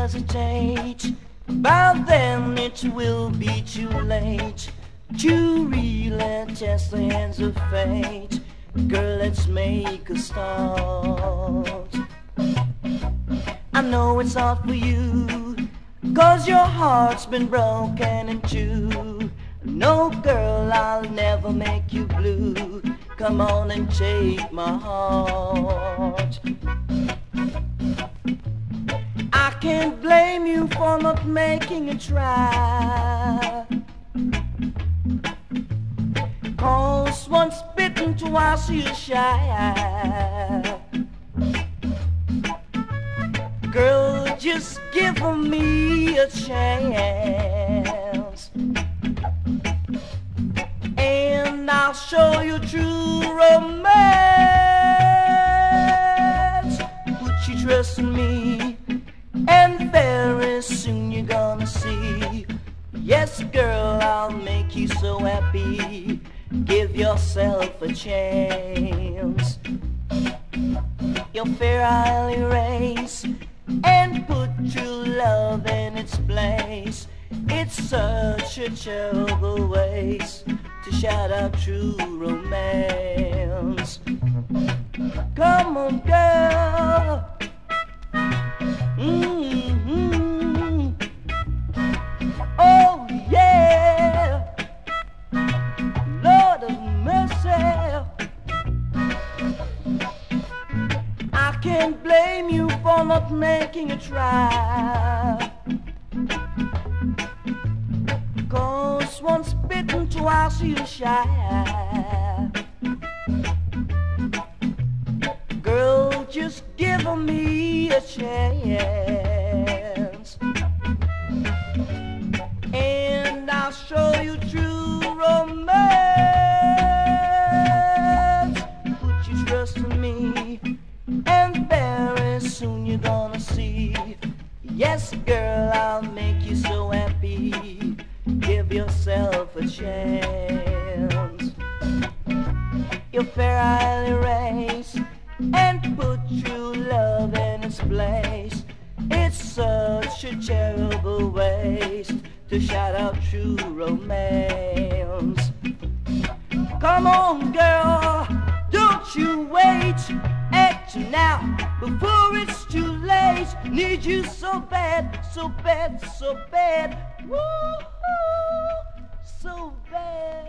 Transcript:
hesitate, by then it will be too late to really test the hands of fate. Girl, let's make a start. I know it's hard for you, 'cause your heart's been broken in two. No, girl, I'll never make you blue. Come on and take my heart. I can't blame you for not making a try, 'cause once bitten, twice you're shy. Girl, just give me a chance, and I'll show you true romance. Put your trust in me, and very soon you're gonna see. Yes, girl, I'll make you so happy. Give yourself a chance. Your fear I'll erase and put true love in its place. It's such a terrible waste to shout out true romance. Come on, girl. Oh yeah, Lord of mercy. I can't blame you for not making a try, 'cause once bitten, twice you're shy. Girl, just give me a chance, and I'll show you true romance. Put your trust in me, and very soon you're gonna see. Yes, girl, I'll make you so happy. Give yourself a chance. Your fear I'll erase and put true love in its place. It's such a terrible waste to shout out true romance. Come on, girl, don't you wait. Act now before it's too late. Need you so bad, so bad, so bad. Woo-hoo, so bad.